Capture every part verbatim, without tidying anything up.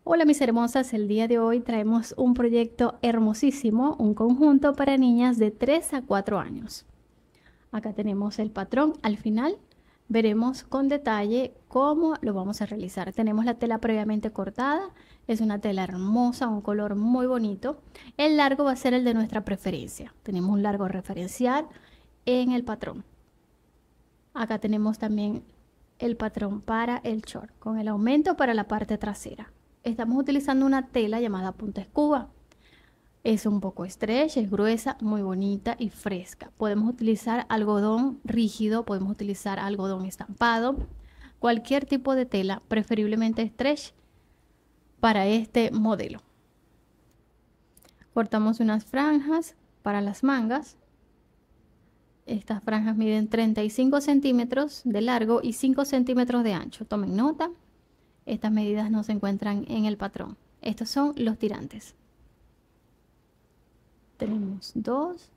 Hola mis hermosas, el día de hoy traemos un proyecto hermosísimo, un conjunto para niñas de tres a cuatro años. Acá tenemos el patrón. Al final veremos con detalle cómo lo vamos a realizar. Tenemos la tela previamente cortada, es una tela hermosa, un color muy bonito. El largo va a ser el de nuestra preferencia. Tenemos un largo referencial en el patrón. Acá tenemos también el patrón para el short, con el aumento para la parte trasera. Estamos utilizando una tela llamada punta escuba. Es un poco stretch, es gruesa, muy bonita y fresca. Podemos utilizar algodón rígido, podemos utilizar algodón estampado, cualquier tipo de tela, preferiblemente stretch para este modelo. Cortamos unas franjas para las mangas. Estas franjas miden treinta y cinco centímetros de largo y cinco centímetros de ancho. Tomen nota. Estas medidas no se encuentran en el patrón. Estos son los tirantes. Tenemos dos.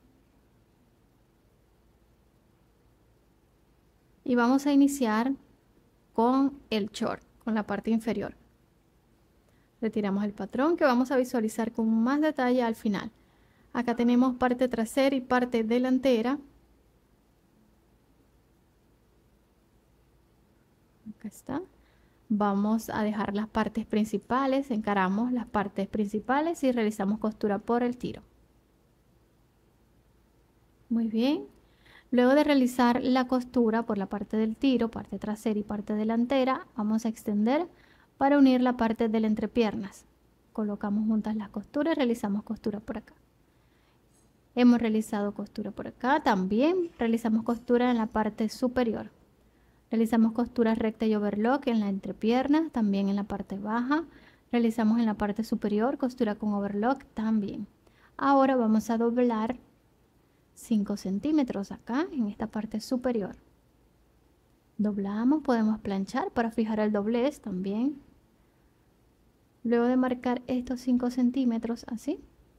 Y vamos a iniciar con el short, con la parte inferior. Retiramos el patrón que vamos a visualizar con más detalle al final. Acá tenemos parte trasera y parte delantera. Acá está. Vamos a dejar las partes principales, encaramos las partes principales y realizamos costura por el tiro. Muy bien. Luego de realizar la costura por la parte del tiro, parte trasera y parte delantera, vamos a extender para unir la parte de las entrepiernas. Colocamos juntas las costuras y realizamos costura por acá. Hemos realizado costura por acá. También realizamos costura en la parte superior. Realizamos costura recta y overlock en la entrepierna, también en la parte baja. Realizamos en la parte superior costura con overlock también. Ahora vamos a doblar cinco centímetros acá en esta parte superior. Doblamos, podemos planchar para fijar el doblez también. Luego de marcar estos cinco centímetros así,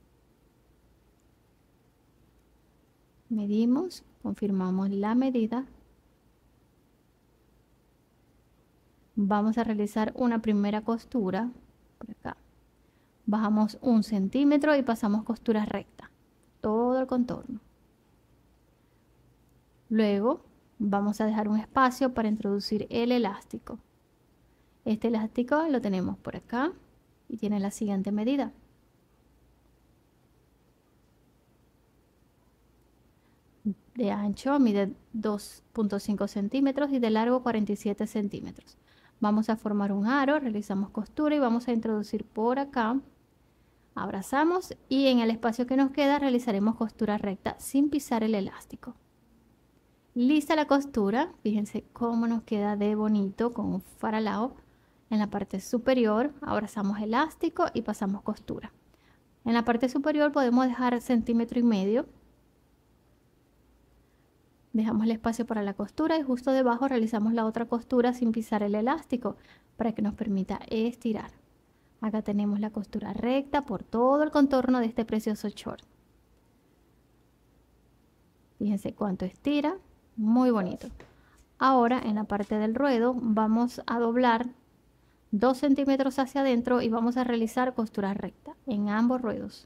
medimos, confirmamos la medida. Vamos a realizar una primera costura por acá. Bajamos un centímetro y pasamos costura recta, todo el contorno. Luego vamos a dejar un espacio para introducir el elástico. Este elástico lo tenemos por acá y tiene la siguiente medida. De ancho mide dos punto cinco centímetros y de largo cuarenta y siete centímetros. Vamos a formar un aro, realizamos costura y vamos a introducir por acá. Abrazamos y en el espacio que nos queda realizaremos costura recta sin pisar el elástico. Lista la costura, fíjense cómo nos queda de bonito con un faralao en la parte superior. Abrazamos elástico y pasamos costura. En la parte superior podemos dejar centímetro y medio. Dejamos el espacio para la costura y justo debajo realizamos la otra costura sin pisar el elástico para que nos permita estirar. Acá tenemos la costura recta por todo el contorno de este precioso short. Fíjense cuánto estira, muy bonito. Ahora en la parte del ruedo vamos a doblar dos centímetros hacia adentro y vamos a realizar costura recta en ambos ruedos.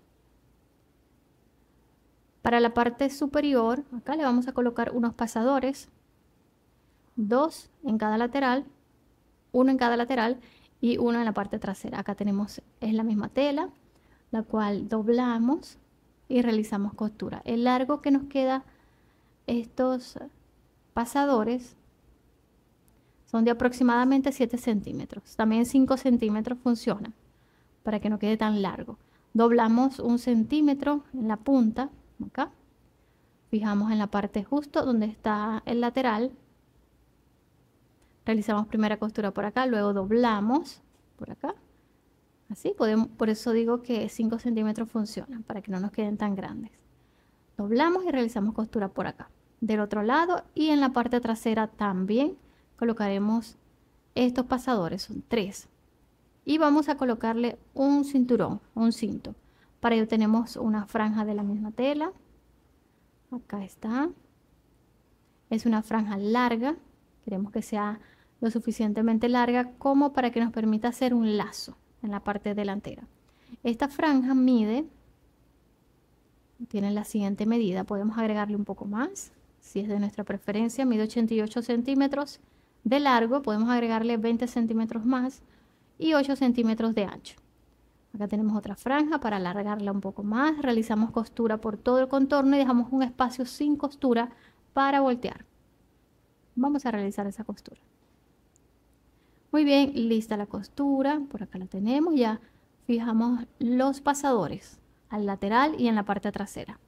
Para la parte superior, acá le vamos a colocar unos pasadores, dos en cada lateral, uno en cada lateral y uno en la parte trasera. Acá tenemos, es la misma tela, la cual doblamos y realizamos costura. El largo que nos queda estos pasadores son de aproximadamente siete centímetros. También cinco centímetros funciona para que no quede tan largo. Doblamos un centímetro en la punta. Acá fijamos en la parte justo donde está el lateral, realizamos primera costura por acá, luego doblamos por acá, así podemos, por eso digo que cinco centímetros funcionan para que no nos queden tan grandes. Doblamos y realizamos costura por acá del otro lado y en la parte trasera también colocaremos estos pasadores, son tres, y vamos a colocarle un cinturón, un cinto. Para ello tenemos una franja de la misma tela. Acá está. Es una franja larga. Queremos que sea lo suficientemente larga como para que nos permita hacer un lazo en la parte delantera. Esta franja mide, tiene la siguiente medida, podemos agregarle un poco más, si es de nuestra preferencia, mide ochenta y ocho centímetros de largo, podemos agregarle veinte centímetros más y ocho centímetros de ancho. Acá tenemos otra franja para alargarla un poco más, realizamos costura por todo el contorno y dejamos un espacio sin costura para voltear. Vamos a realizar esa costura. Muy bien, lista la costura, por acá la tenemos, ya fijamos los pasadores al lateral y en la parte trasera.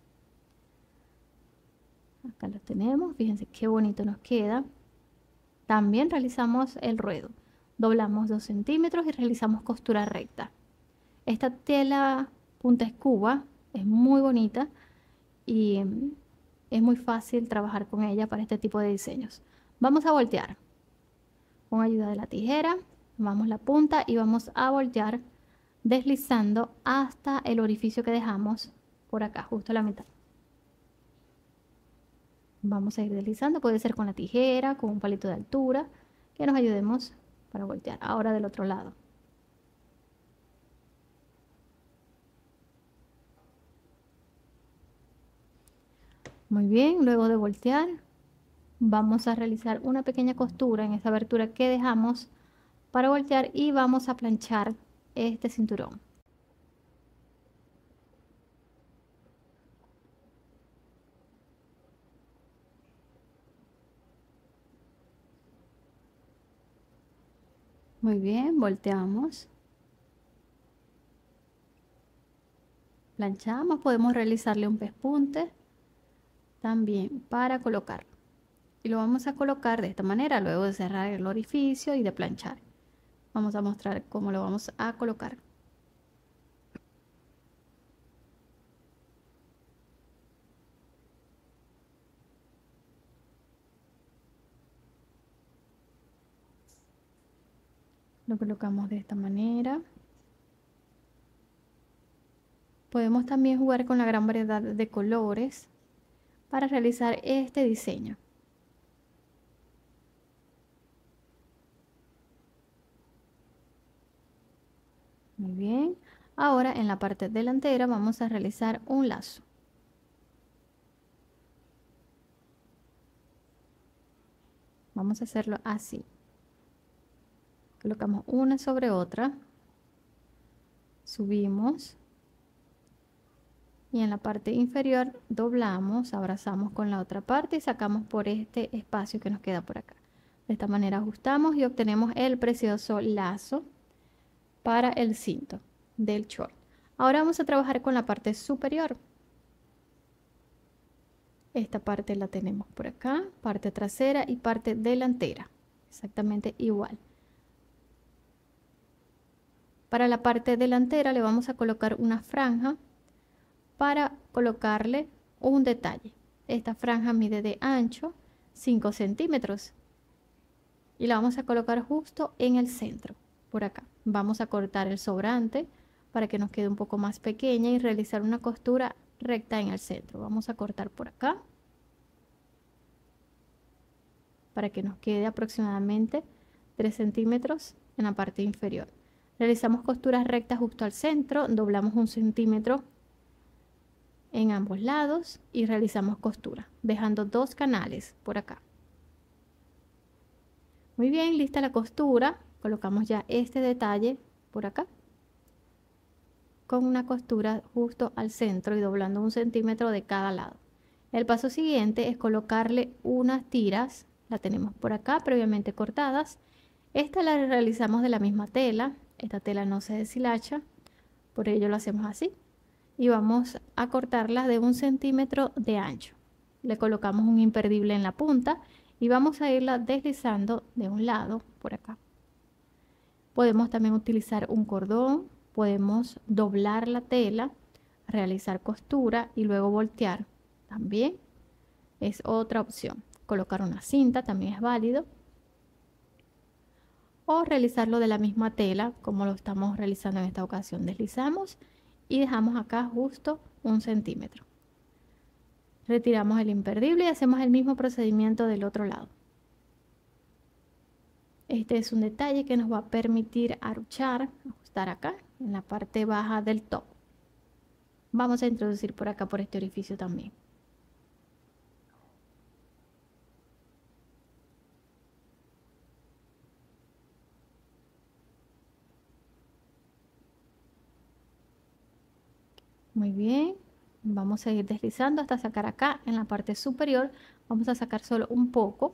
Acá los tenemos, fíjense qué bonito nos queda. También realizamos el ruedo, doblamos dos centímetros y realizamos costura recta. Esta tela punta escuba es muy bonita y es muy fácil trabajar con ella para este tipo de diseños. Vamos a voltear con ayuda de la tijera, tomamos la punta y vamos a voltear deslizando hasta el orificio que dejamos por acá, justo a la mitad. Vamos a ir deslizando, puede ser con la tijera, con un palito de altura, que nos ayudemos para voltear. Ahora del otro lado. Muy bien, luego de voltear, vamos a realizar una pequeña costura en esa abertura que dejamos para voltear y vamos a planchar este cinturón. Muy bien, volteamos. Planchamos, podemos realizarle un pespunte también para colocarlo. Y lo vamos a colocar de esta manera, luego de cerrar el orificio y de planchar. Vamos a mostrar cómo lo vamos a colocar. Lo colocamos de esta manera. Podemos también jugar con la gran variedad de colores para realizar este diseño. Muy bien. Ahora en la parte delantera vamos a realizar un lazo. Vamos a hacerlo así. Colocamos una sobre otra. Subimos. Y en la parte inferior doblamos, abrazamos con la otra parte y sacamos por este espacio que nos queda por acá. De esta manera ajustamos y obtenemos el precioso lazo para el cinto del short. Ahora vamos a trabajar con la parte superior. Esta parte la tenemos por acá, parte trasera y parte delantera, exactamente igual. Para la parte delantera le vamos a colocar una franja para colocarle un detalle. Esta franja mide de ancho cinco centímetros y la vamos a colocar justo en el centro, por acá. Vamos a cortar el sobrante para que nos quede un poco más pequeña y realizar una costura recta en el centro. Vamos a cortar por acá para que nos quede aproximadamente tres centímetros en la parte inferior. Realizamos costuras rectas justo al centro, doblamos un centímetro en ambos lados y realizamos costura, dejando dos canales por acá. Muy bien, lista la costura. Colocamos ya este detalle por acá con una costura justo al centro y doblando un centímetro de cada lado. El paso siguiente es colocarle unas tiras, la tenemos por acá previamente cortadas. Esta la realizamos de la misma tela, esta tela no se deshilacha, por ello lo hacemos así. Y vamos a cortarlas de un centímetro de ancho. Le colocamos un imperdible en la punta y vamos a irla deslizando de un lado por acá. Podemos también utilizar un cordón, podemos doblar la tela, realizar costura y luego voltear. También es otra opción. Colocar una cinta también es válido. O realizarlo de la misma tela como lo estamos realizando en esta ocasión. Deslizamos y dejamos acá justo un centímetro. Retiramos el imperdible y hacemos el mismo procedimiento del otro lado. Este es un detalle que nos va a permitir aruchar, estar acá, en la parte baja del top. Vamos a introducir por acá, por este orificio también. Muy bien, vamos a ir deslizando hasta sacar acá en la parte superior. Vamos a sacar solo un poco.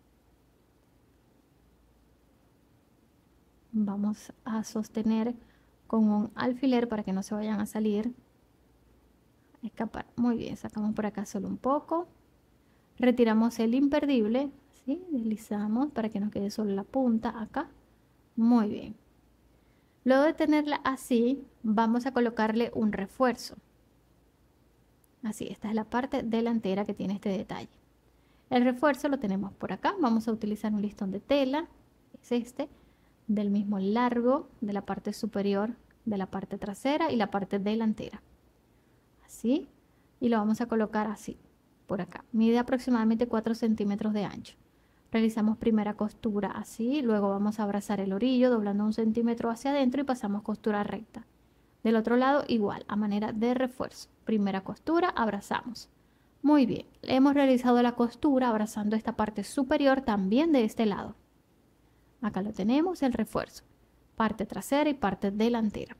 Vamos a sostener con un alfiler para que no se vayan a salir, a escapar. Muy bien, sacamos por acá solo un poco. Retiramos el imperdible, ¿sí? Deslizamos para que nos quede solo la punta acá. Muy bien. Luego de tenerla así, vamos a colocarle un refuerzo. Así, esta es la parte delantera que tiene este detalle. El refuerzo lo tenemos por acá. Vamos a utilizar un listón de tela, es este, del mismo largo de la parte superior de la parte trasera y la parte delantera. Así, y lo vamos a colocar así, por acá. Mide aproximadamente cuatro centímetros de ancho. Realizamos primera costura así, luego vamos a abrazar el orillo doblando un centímetro hacia adentro y pasamos costura recta. Del otro lado igual, a manera de refuerzo. Primera costura, abrazamos. Muy bien, hemos realizado la costura abrazando esta parte superior también de este lado. Acá lo tenemos, el refuerzo. Parte trasera y parte delantera.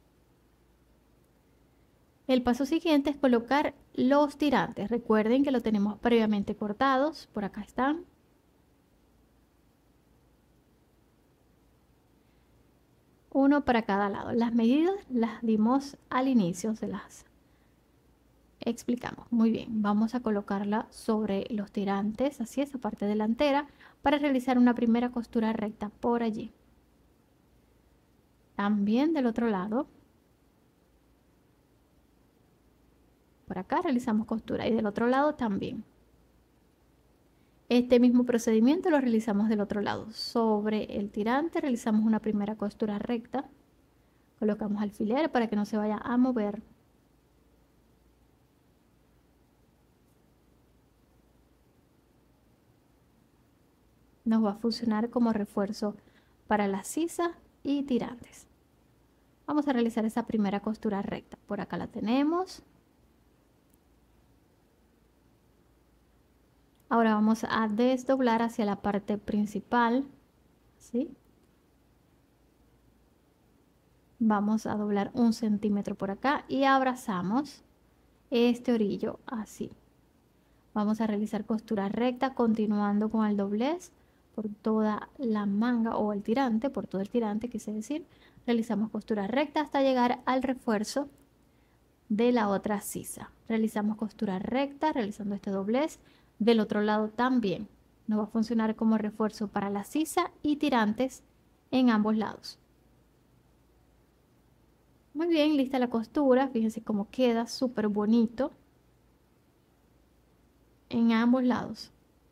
El paso siguiente es colocar los tirantes. Recuerden que lo tenemos previamente cortados. Por acá están. Uno para cada lado. Las medidas las dimos al inicio, se las explicamos. Muy bien, vamos a colocarla sobre los tirantes, así esa parte delantera, para realizar una primera costura recta por allí. También del otro lado. Por acá realizamos costura y del otro lado también. Este mismo procedimiento lo realizamos del otro lado. Sobre el tirante realizamos una primera costura recta. Colocamos alfiler para que no se vaya a mover. Nos va a funcionar como refuerzo para las sisas y tirantes. Vamos a realizar esa primera costura recta. Por acá la tenemos. Ahora vamos a desdoblar hacia la parte principal, ¿sí? Vamos a doblar un centímetro por acá y abrazamos este orillo así. Vamos a realizar costura recta continuando con el doblez por toda la manga o el tirante, por todo el tirante, quise decir. Realizamos costura recta hasta llegar al refuerzo de la otra sisa. Realizamos costura recta realizando este doblez. Del otro lado también nos va a funcionar como refuerzo para la sisa y tirantes en ambos lados. Muy bien, lista la costura. Fíjense cómo queda súper bonito en ambos lados.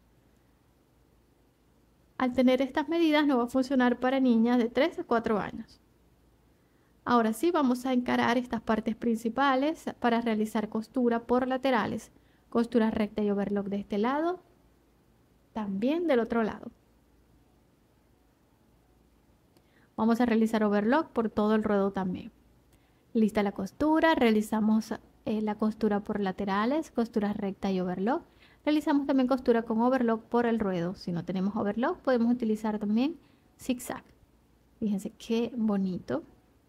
Al tener estas medidas nos va a funcionar para niñas de tres a cuatro años. Ahora sí, vamos a encarar estas partes principales para realizar costura por laterales. Costura recta y overlock de este lado, también del otro lado. Vamos a realizar overlock por todo el ruedo también. Lista la costura, realizamos eh, la costura por laterales, costura recta y overlock. Realizamos también costura con overlock por el ruedo. Si no tenemos overlock, podemos utilizar también zigzag. Fíjense qué bonito.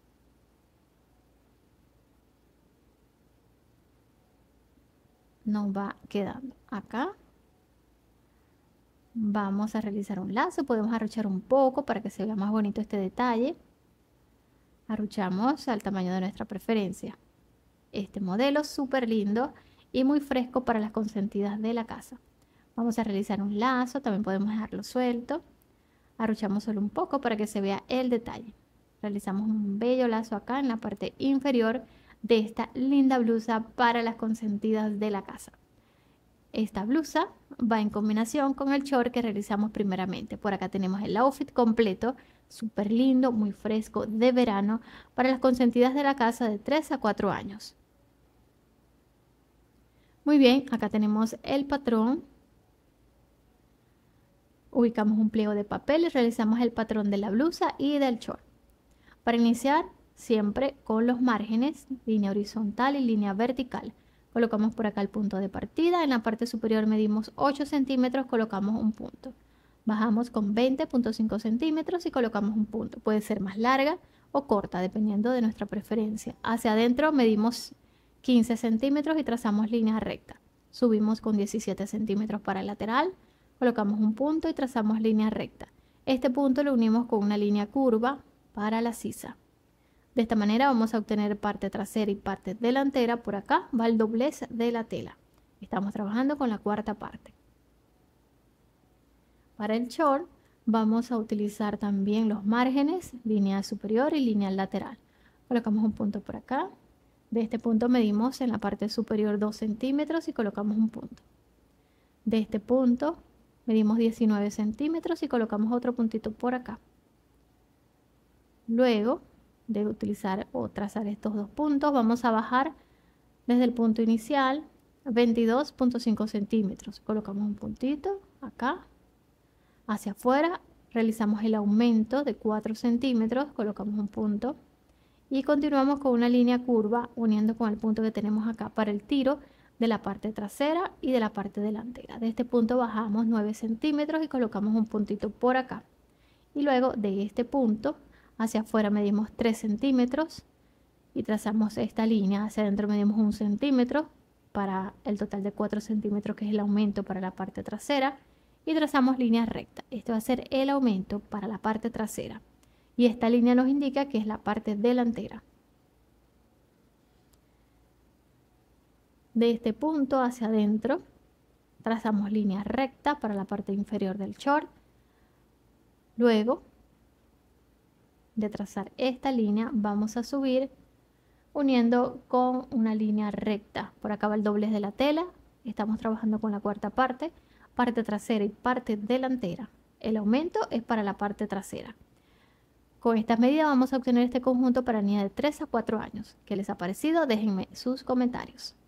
Nos va quedando acá. Vamos a realizar un lazo, podemos arruchar un poco para que se vea más bonito este detalle. Arruchamos al tamaño de nuestra preferencia. Este modelo súper lindo y muy fresco para las consentidas de la casa. Vamos a realizar un lazo, también podemos dejarlo suelto. Arruchamos solo un poco para que se vea el detalle. Realizamos un bello lazo acá en la parte inferior de esta linda blusa para las consentidas de la casa. Esta blusa va en combinación con el short que realizamos primeramente. Por acá tenemos el outfit completo, súper lindo, muy fresco, de verano, para las consentidas de la casa de tres a cuatro años. Muy bien, acá tenemos el patrón. Ubicamos un pliego de papel y realizamos el patrón de la blusa y del short. Para iniciar, siempre con los márgenes, línea horizontal y línea vertical. Colocamos por acá el punto de partida. En la parte superior medimos ocho centímetros, colocamos un punto. Bajamos con veinte punto cinco centímetros y colocamos un punto. Puede ser más larga o corta, dependiendo de nuestra preferencia. Hacia adentro medimos quince centímetros y trazamos línea recta. Subimos con diecisiete centímetros para el lateral, colocamos un punto y trazamos línea recta. Este punto lo unimos con una línea curva para la sisa. De esta manera vamos a obtener parte trasera y parte delantera. Por acá va el doblez de la tela. Estamos trabajando con la cuarta parte. Para el short vamos a utilizar también los márgenes, línea superior y línea lateral. Colocamos un punto por acá. De este punto medimos en la parte superior dos centímetros y colocamos un punto. De este punto medimos diecinueve centímetros y colocamos otro puntito por acá. Luego de utilizar o trazar estos dos puntos, vamos a bajar desde el punto inicial veintidós punto cinco centímetros. Colocamos un puntito acá. Hacia afuera realizamos el aumento de cuatro centímetros, colocamos un punto y continuamos con una línea curva uniendo con el punto que tenemos acá para el tiro de la parte trasera y de la parte delantera. De este punto bajamos nueve centímetros y colocamos un puntito por acá. Y luego de este punto hacia afuera medimos tres centímetros y trazamos esta línea. Hacia adentro medimos un centímetro para el total de cuatro centímetros, que es el aumento para la parte trasera. Y trazamos línea recta. Este va a ser el aumento para la parte trasera. Y esta línea nos indica que es la parte delantera. De este punto hacia adentro trazamos línea recta para la parte inferior del short. Luego de trazar esta línea vamos a subir uniendo con una línea recta. Por acá va el doblez de la tela. Estamos trabajando con la cuarta parte. Parte trasera y parte delantera. El aumento es para la parte trasera. Con estas medidas vamos a obtener este conjunto para niñas de tres a cuatro años. ¿Qué les ha parecido? Déjenme sus comentarios.